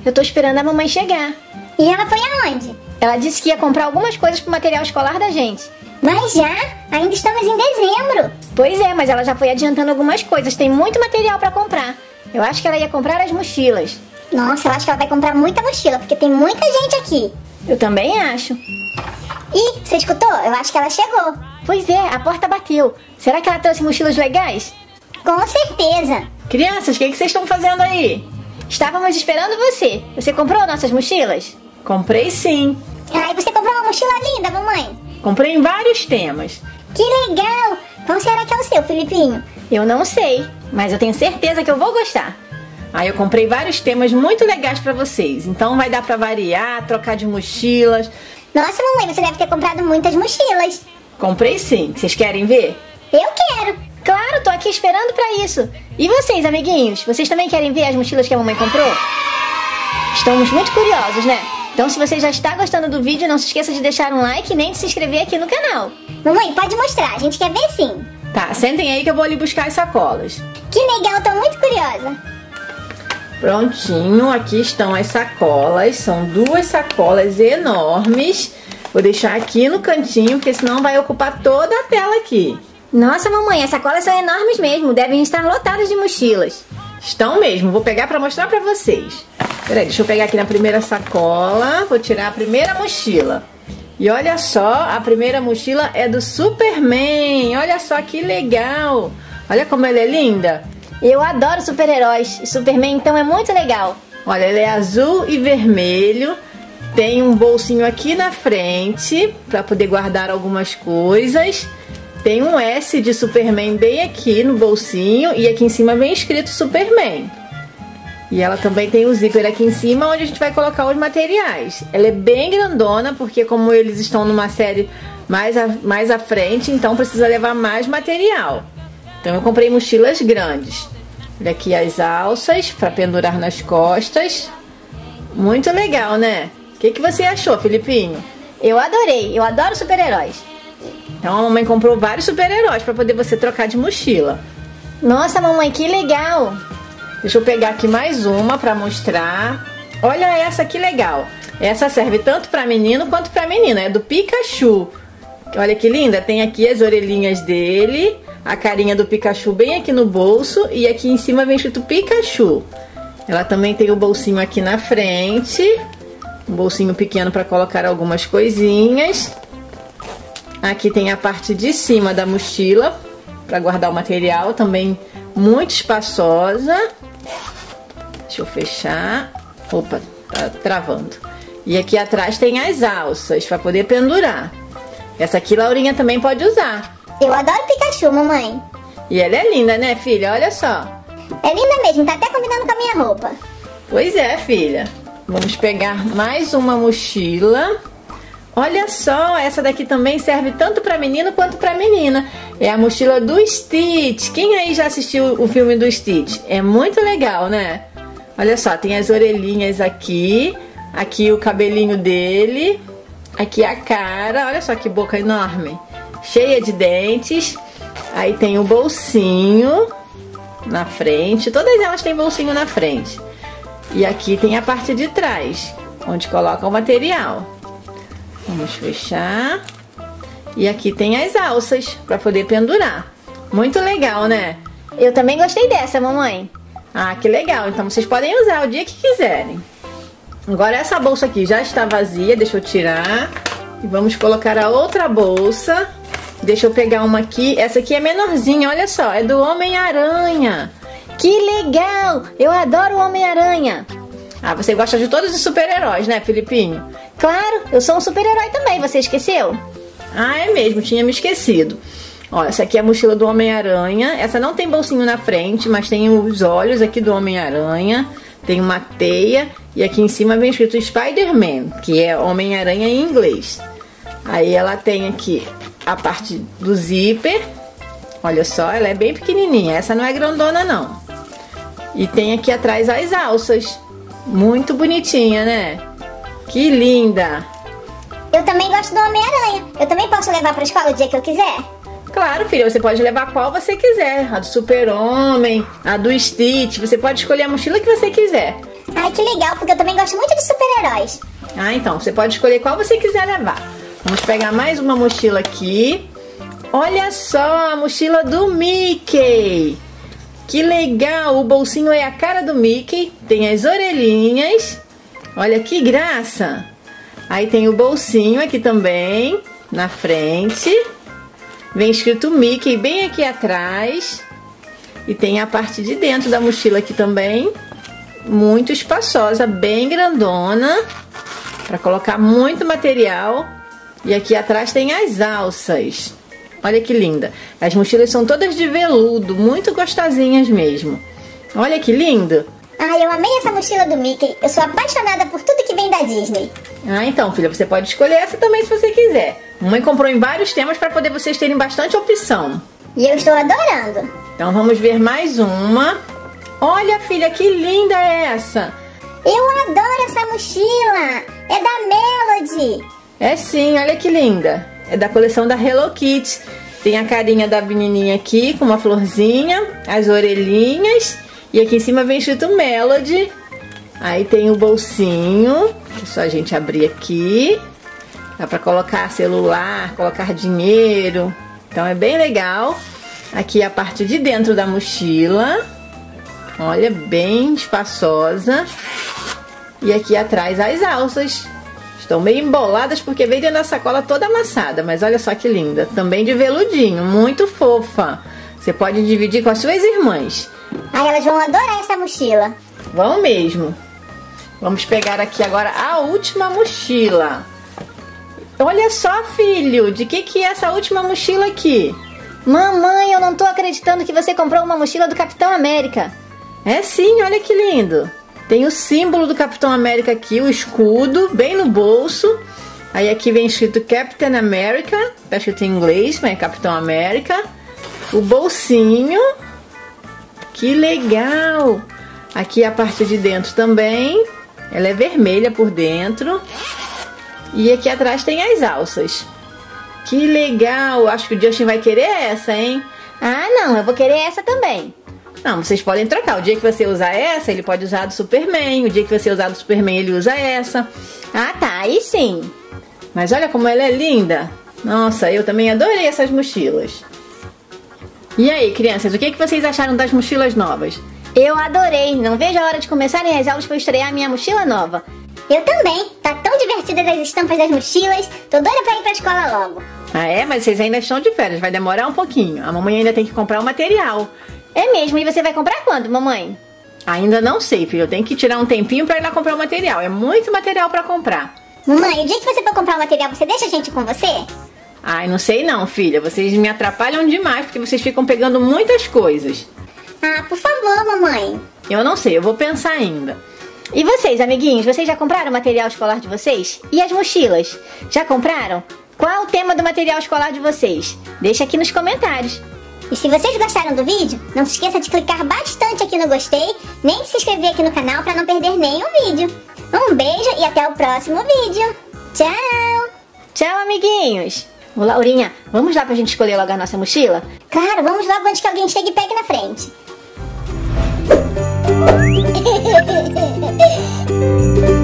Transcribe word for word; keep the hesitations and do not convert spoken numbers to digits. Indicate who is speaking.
Speaker 1: Eu tô esperando a mamãe chegar.
Speaker 2: E ela foi aonde?
Speaker 1: Ela disse que ia comprar algumas coisas pro material escolar da gente.
Speaker 2: Mas já? Ainda estamos em dezembro.
Speaker 1: Pois é, mas ela já foi adiantando algumas coisas. Tem muito material pra comprar. Eu acho que ela ia comprar as mochilas.
Speaker 2: Nossa, eu acho que ela vai comprar muita mochila, porque tem muita gente aqui.
Speaker 1: Eu também acho.
Speaker 2: Ih, você escutou? Eu acho que ela chegou.
Speaker 1: Pois é, a porta bateu. Será que ela trouxe mochilas legais?
Speaker 2: Com certeza.
Speaker 1: Crianças, o que, que vocês estão fazendo aí? Estávamos esperando você. Você comprou nossas mochilas? Comprei sim.
Speaker 2: Ai, você comprou uma mochila linda, mamãe.
Speaker 1: Comprei em vários temas.
Speaker 2: Que legal. Qual será que é o seu, Filipinho?
Speaker 1: Eu não sei, mas eu tenho certeza que eu vou gostar. Aí eu comprei vários temas muito legais pra vocês. Então vai dar pra variar, trocar de mochilas.
Speaker 2: Nossa, mamãe, você deve ter comprado muitas mochilas.
Speaker 1: Comprei sim. Vocês querem ver?
Speaker 2: Eu quero.
Speaker 1: Claro, tô aqui esperando pra isso. E vocês, amiguinhos? Vocês também querem ver as mochilas que a mamãe comprou? Estamos muito curiosos, né? Então se você já está gostando do vídeo, não se esqueça de deixar um like e nem de se inscrever aqui no canal.
Speaker 2: Mamãe, pode mostrar, a gente quer ver sim.
Speaker 1: Tá, sentem aí que eu vou ali buscar as sacolas.
Speaker 2: Que legal, tô muito curiosa.
Speaker 1: Prontinho, aqui estão as sacolas. São duas sacolas enormes. Vou deixar aqui no cantinho, porque senão vai ocupar toda a tela aqui. Nossa, mamãe, as sacolas são enormes mesmo. Devem estar lotadas de mochilas. Estão mesmo, vou pegar para mostrar para vocês. Peraí, deixa eu pegar aqui na primeira sacola. Vou tirar a primeira mochila. E olha só, a primeira mochila é do Superman. Olha só que legal. Olha como ela é linda. Eu adoro super-heróis. E Superman então é muito legal. Olha, ela é azul e vermelho. Tem um bolsinho aqui na frente para poder guardar algumas coisas. Tem um S de Superman bem aqui no bolsinho. E aqui em cima vem escrito Superman. E ela também tem o zíper aqui em cima, onde a gente vai colocar os materiais. Ela é bem grandona, porque como eles estão numa série mais, a, mais à frente, então precisa levar mais material. Então eu comprei mochilas grandes. Olha aqui as alças para pendurar nas costas. Muito legal, né? O que, que você achou, Filipinho? Eu adorei, eu adoro super-heróis. Então a mamãe comprou vários super-heróis para poder você trocar de mochila. Nossa, mamãe, que legal! Deixa eu pegar aqui mais uma para mostrar. Olha essa que legal. Essa serve tanto para menino quanto para menina. É do Pikachu. Olha que linda. Tem aqui as orelhinhas dele. A carinha do Pikachu bem aqui no bolso. E aqui em cima vem escrito Pikachu. Ela também tem o bolsinho aqui na frente. Um bolsinho pequeno para colocar algumas coisinhas. Aqui tem a parte de cima da mochila para guardar o material. Também muito espaçosa. Deixa eu fechar. Opa, tá travando. E aqui atrás tem as alças para poder pendurar. Essa aqui Laurinha também pode usar.
Speaker 2: Eu adoro Pikachu, mamãe.
Speaker 1: E ela é linda, né, filha? Olha só.
Speaker 2: É linda mesmo, tá até combinando com a minha roupa.
Speaker 1: Pois é, filha. Vamos pegar mais uma mochila. Olha só, essa daqui também serve tanto para menino quanto para menina. É a mochila do Stitch. Quem aí já assistiu o filme do Stitch? É muito legal, né? Olha só, tem as orelhinhas aqui. Aqui o cabelinho dele. Aqui a cara. Olha só que boca enorme. Cheia de dentes. Aí tem o bolsinho na frente. Todas elas têm bolsinho na frente. E aqui tem a parte de trás, onde coloca o material. Vamos fechar. E aqui tem as alças para poder pendurar. Muito legal, né? Eu também gostei dessa, mamãe. Ah, que legal. Então vocês podem usar o dia que quiserem. Agora essa bolsa aqui já está vazia. Deixa eu tirar. E vamos colocar a outra bolsa. Deixa eu pegar uma aqui. Essa aqui é menorzinha, olha só. É do Homem-Aranha. Que legal! Eu adoro o Homem-Aranha. Ah, você gosta de todos os super-heróis, né, Filipinho? Claro, eu sou um super-herói também, você esqueceu? Ah, é mesmo, tinha me esquecido. Ó, essa aqui é a mochila do Homem-Aranha. Essa não tem bolsinho na frente, mas tem os olhos aqui do Homem-Aranha. Tem uma teia e aqui em cima vem escrito Spider-Man, que é Homem-Aranha em inglês. Aí ela tem aqui a parte do zíper. Olha só, ela é bem pequenininha. Essa não é grandona, não. E tem aqui atrás as alças. Muito bonitinha, né? Que linda!
Speaker 2: Eu também gosto do Homem-Aranha. Eu também posso levar pra escola o dia que eu quiser?
Speaker 1: Claro, filha. Você pode levar qual você quiser. A do Super-Homem, a do Stitch. Você pode escolher a mochila que você quiser.
Speaker 2: Ai, que legal, porque eu também gosto muito de super-heróis.
Speaker 1: Ah, então, você pode escolher qual você quiser levar. Vamos pegar mais uma mochila aqui. Olha só, a mochila do Mickey. Que legal, o bolsinho é a cara do Mickey. Tem as orelhinhas. Olha que graça. Aí tem o bolsinho aqui também, na frente. Vem escrito Mickey bem aqui atrás. E tem a parte de dentro da mochila aqui também. Muito espaçosa, bem grandona. Para colocar muito material. E aqui atrás tem as alças. Olha que linda. As mochilas são todas de veludo, muito gostosinhas mesmo. Olha que lindo.
Speaker 2: Ai, eu amei essa mochila do Mickey. Eu sou apaixonada por tudo que vem da Disney.
Speaker 1: Ah, então, filha, você pode escolher essa também se você quiser. Mamãe comprou em vários temas para poder vocês terem bastante opção.
Speaker 2: E eu estou adorando.
Speaker 1: Então vamos ver mais uma. Olha, filha, que linda é essa.
Speaker 2: Eu adoro essa mochila. É da Melody.
Speaker 1: É sim, olha que linda. É da coleção da Hello Kitty. Tem a carinha da menininha aqui com uma florzinha, as orelhinhas. E aqui em cima vem escrito Melody. Aí tem o bolsinho, que é só a gente abrir aqui. Dá pra colocar celular, colocar dinheiro. Então é bem legal. Aqui a parte de dentro da mochila. Olha, bem espaçosa. E aqui atrás as alças. Estão meio emboladas porque veio dentro da sacola toda amassada. Mas olha só que linda. Também de veludinho, muito fofa. Você pode dividir com as suas irmãs.
Speaker 2: Ai, elas vão adorar essa mochila.
Speaker 1: Vão mesmo. Vamos pegar aqui agora a última mochila. Olha só, filho. De que que é essa última mochila aqui?
Speaker 2: Mamãe, eu não tô acreditando que você comprou uma mochila do Capitão América.
Speaker 1: É sim, olha que lindo. Tem o símbolo do Capitão América aqui, o escudo, bem no bolso. Aí aqui vem escrito Captain America, tá escrito em inglês, mas é Capitão América. O bolsinho, que legal. Aqui a parte de dentro também, ela é vermelha por dentro. E aqui atrás tem as alças. Que legal, acho que o Justin vai querer essa, hein?
Speaker 2: Ah, não, eu vou querer essa também.
Speaker 1: Não, vocês podem trocar. O dia que você usar essa, ele pode usar a do Superman. O dia que você usar a do Superman, ele usa essa.
Speaker 2: Ah, tá, aí sim.
Speaker 1: Mas olha como ela é linda. Nossa, eu também adorei essas mochilas. E aí, crianças, o que, que vocês acharam das mochilas novas?
Speaker 2: Eu adorei. Não vejo a hora de começarem as aulas para eu estrear a minha mochila nova. Eu também. Tá tão divertidas as estampas das mochilas. Tô doida pra ir pra escola logo.
Speaker 1: Ah, é? Mas vocês ainda estão de férias. Vai demorar um pouquinho. A mamãe ainda tem que comprar o material.
Speaker 2: É mesmo? E você vai comprar quando, mamãe?
Speaker 1: Ainda não sei, filho. Eu tenho que tirar um tempinho pra ir lá comprar o material. É muito material pra comprar.
Speaker 2: Mamãe, o dia que você for comprar o material, você deixa a gente com você?
Speaker 1: Ai, não sei não, filha. Vocês me atrapalham demais porque vocês ficam pegando muitas coisas.
Speaker 2: Ah, por favor, mamãe.
Speaker 1: Eu não sei, eu vou pensar ainda.
Speaker 2: E vocês, amiguinhos, vocês já compraram o material escolar de vocês? E as mochilas? Já compraram? Qual é o tema do material escolar de vocês? Deixa aqui nos comentários. E se vocês gostaram do vídeo, não se esqueça de clicar bastante aqui no gostei, nem de se inscrever aqui no canal para não perder nenhum vídeo. Um beijo e até o próximo vídeo. Tchau!
Speaker 1: Tchau, amiguinhos! Ô, Laurinha, vamos lá pra gente escolher logo a nossa mochila?
Speaker 2: Claro, vamos logo antes que alguém chegue e pegue na frente.